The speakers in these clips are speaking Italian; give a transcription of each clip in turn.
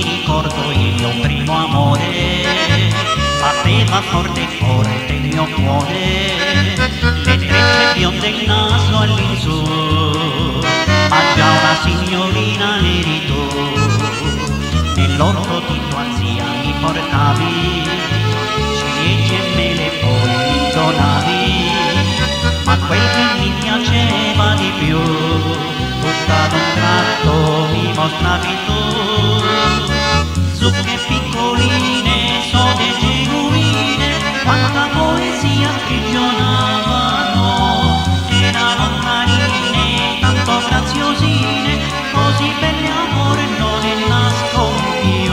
ricordo il mio primo amore, batteva forte forte il mio cuore, le trecce bionde il naso all'insù, ma già una signorina eri tu. Nell'orto di tua zia mi portavi, ciliegie e mele poi mi donavi, ma quel che mi piaceva di più, tutta ad un tratto mi mostravi tu. Zucche piccoline, sode genuine, quanta poesia sprigionavano, erano carine, tanto graziosine, così belle amore non ne nascon più.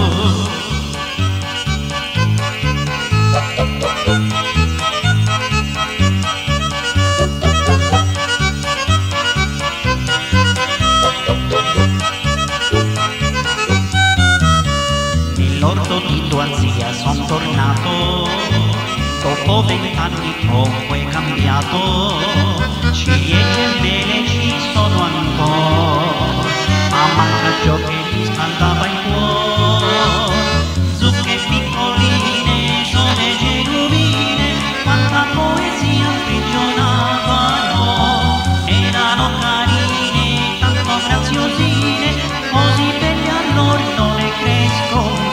Nell'orto di tua zia son tornato, dopo 20 anni poco è cambiato, ciliegie e mele ci sono ancora, ma manca ciò che mi scaldava il cuore. Zucche piccoline, sole genuine, quanta poesia sprigionavano, erano carine, tanto graziosine, così belle allora non ne crescono